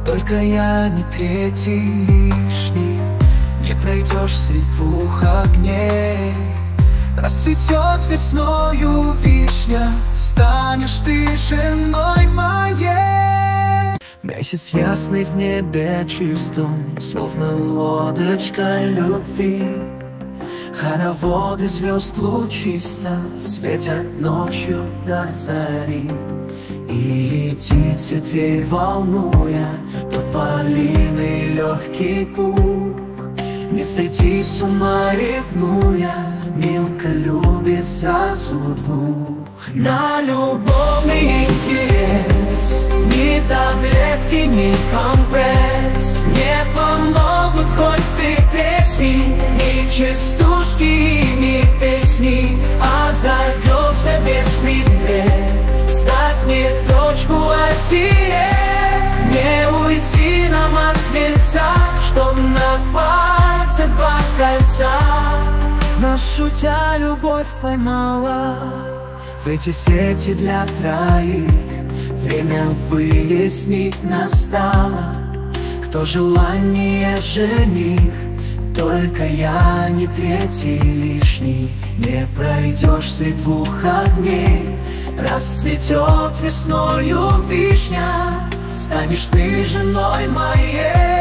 Только я не третий лишний. Не пройдешь средь двух огней. Расцветет весною вишня, станешь ты женой моей. Месяц ясный в небе чистом, словно лодочка любви. Хороводы звезд лучисто светят ночью до зари. И летит дверь, волнуя тополиный легкий пух. Не сойти с ума, ревнуя, Милка любит сразу двух. На любовный интерес ни таблетки, ни компресс не помогут, хоть ты песни, ни частушки, ни песни. А завелся бесный бред. Ставь мне точку, а тебе не уйти нам от кольца, чтоб на пальце два кольца. Нас шутя любовь поймала в эти сети для троих. Время выяснить настало, кто желание жених. Только я не третий лишний. Не пройдешь средь двух огней. Расцветет весною вишня, станешь ты женой моей.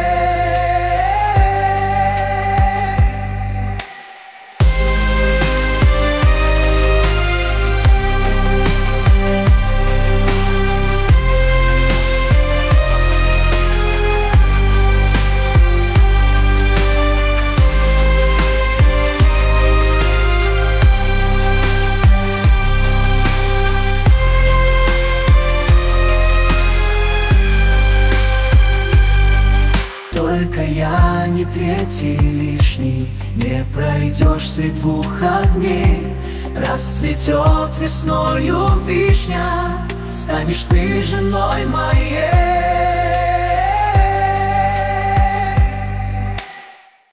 Только я не третий лишний. Не пройдешь средь двух огней. Расцветет весною вишня, станешь ты женой моей.